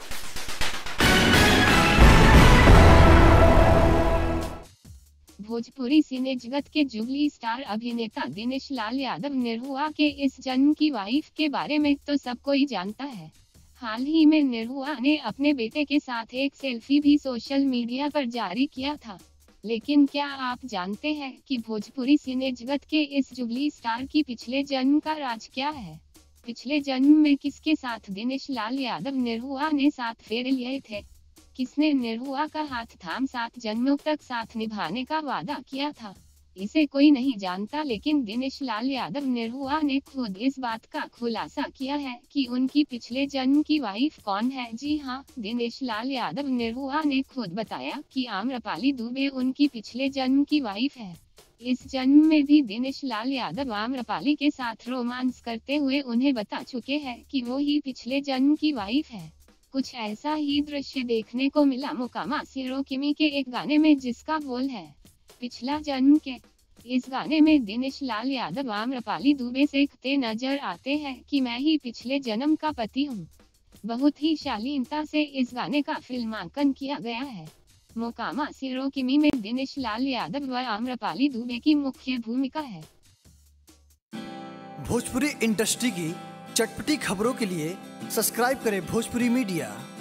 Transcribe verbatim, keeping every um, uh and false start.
भोजपुरी सिने जगत के जुगली स्टार अभिनेता दिनेश लाल यादव निरहुआ के इस जन्म की वाइफ के बारे में तो सब कोई जानता है। हाल ही में निरहुआ ने अपने बेटे के साथ एक सेल्फी भी सोशल मीडिया पर जारी किया था। लेकिन क्या आप जानते हैं कि भोजपुरी सिने जगत के इस जुगली स्टार की पिछले जन्म का राज क्या है? पिछले जन्म में किसके साथ दिनेश लाल यादव निरहुआ ने साथ फेरे लिए थे? किसने निरहुआ का हाथ थाम सात जन्मों तक साथ निभाने का वादा किया था? इसे कोई नहीं जानता, लेकिन दिनेश लाल यादव निरहुआ ने खुद इस बात का खुलासा किया है कि उनकी पिछले जन्म की वाइफ कौन है। जी हां, दिनेश लाल यादव निरहुआ ने खुद बताया कि आम्रपाली दुबे उनकी पिछले जन्म की वाइफ है। इस जन्म में भी दिनेश लाल यादव आम्रपाली के साथ रोमांस करते हुए उन्हें बता चुके हैं कि वो ही पिछले जन्म की वाइफ है। कुछ ऐसा ही दृश्य देखने को मिला मोकामा सिरो किमी के एक गाने में, जिसका बोल है पिछला जन्म के। इस गाने में दिनेश लाल यादव आम्रपाली दुबे से कहते नजर आते हैं कि मैं ही पिछले जन्म का पति हूँ। बहुत ही शालीनता से इस गाने का फिल्मांकन किया गया है। मोकामा सिरो किमी में दिनेश लाल यादव व आम्रपाली दुबे की मुख्य भूमिका है। भोजपुरी इंडस्ट्री की चटपटी खबरों के लिए सब्सक्राइब करें भोजपुरी मीडिया।